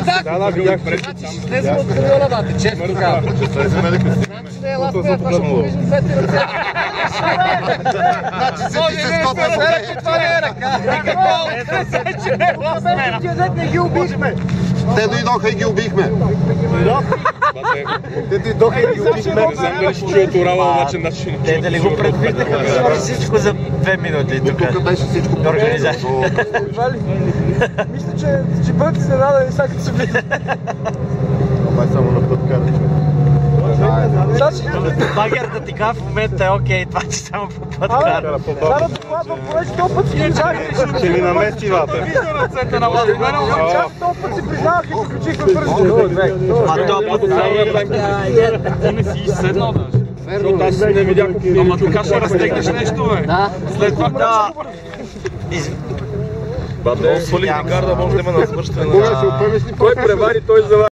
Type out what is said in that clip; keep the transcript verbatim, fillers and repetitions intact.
да, да, видях преди. Значи ще слезем от камиона, бате, често казвам. Значи не е ласка, това ще повижим двете ръце. Значи се ти се скопа. Това не е ръка. Вече не е ласка. Тия дет не ги убихме. Те дойдоха и ги убихме. Те дойдоха и ги убихме. Не знам дали ще чуят орала, обаче начин. Те дали го предвиждаха да свърши всичко за две минути тук. Тук беше всичко по организация. Мисля, че ще бъдете изненадани сега като се види. Това е само на път караш. Багерата ти казва в момента е окей, това че само по път кара. Кара докладва, понеже този път си признаха. Ще ми намести вата. Вижда ръцете на Владимира. Чак този път си признаха и приключихме бързо. А този път Ти не си изседнал даже. Защото аз не видях. Ама така ще разтегнеш нещо, бе. Да. След това да. Бате, свали ни карда, може да има на свършване. Кой превари, той завари.